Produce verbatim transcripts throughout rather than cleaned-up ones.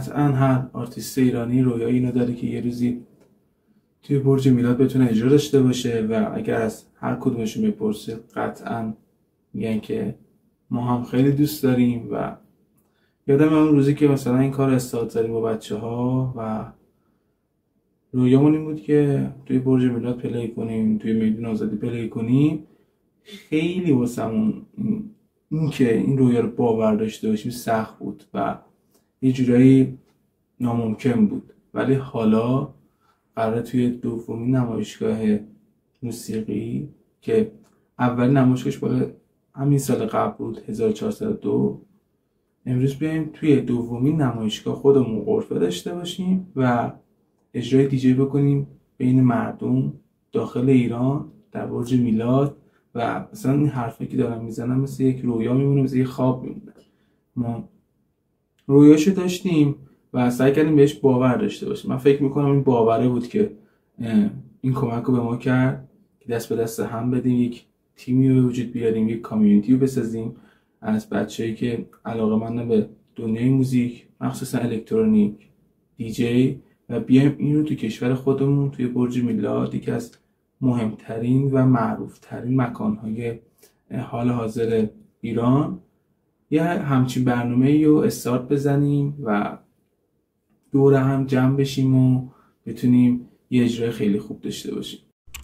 قطعا هر آرتیست ایرانی رویایی اینو داره که یه روزی توی برج میلاد بتونه اجرا داشته باشه و اگر از هر کدومشون بپرسه قطعا میگن که ما هم خیلی دوست داریم. و یادم اون روزی که مثلا این کار استارت زدیم با بچه ها و رویامون این بود که توی برج میلاد پلی کنیم، توی میدون آزادی پلی کنیم، خیلی واسمون این که این رویا رو باور داشته باشیم سخت بود و یه جورایی ناممکن بود. ولی حالا قراره توی دومین نمایشگاه موسیقی که اولین نمایشگاهش بالا همین سال قبل بود هزار و چهارصد و دو، امروز بیایم توی دومین نمایشگاه خودمون غرفه داشته باشیم و اجرای دیجی بکنیم بین مردم داخل ایران در برج میلاد. و مثلا این حرفی که دارم میزنم مثل یک رویا میمونه، مثل یک خواب میمونه. ما رویاشو داشتیم و سعی کردیم بهش باور داشته باشیم. من فکر میکنم این باوره بود که این کمک رو به ما کرد که دست به دست هم بدیم، یک تیمی رو به وجود بیاریم، یک کامیونیتی رو بسازیم از بچه‌ای که علاقه‌مندن به دنیای موزیک، مخصوصا الکترونیک، دیجی، و بیایم این رو تو کشور خودمون توی برج میلاد، یکی از مهمترین و معروفترین مکانهای حال حاضر ایران، یه همچین برنامه‌ای رو استارت بزنیم و دور هم جمع بشیم و بتونیم یه اجرای خیلی خوب داشته باشیم.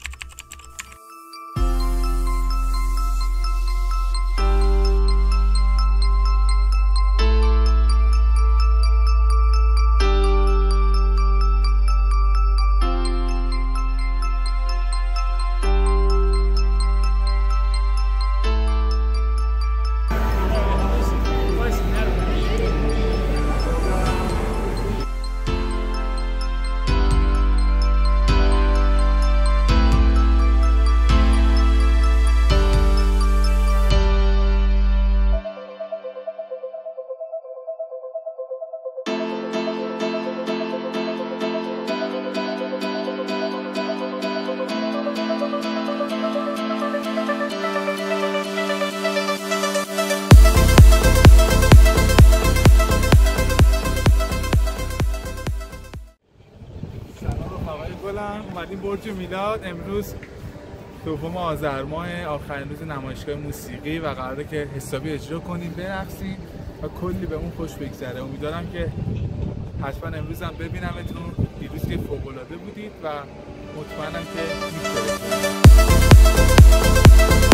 اومدیم برج میلاد امروز دوم آذر ماه، آخرین روز نمایشگاه موسیقی و قراره که حسابی اجرا کنیم، برقصیم و کلی به اون خوش بگذره. امیدوارم که حتما امروز هم ببینمتون. دیروز که فوق‌العاده بودید و مطمئنم که می‌تونید.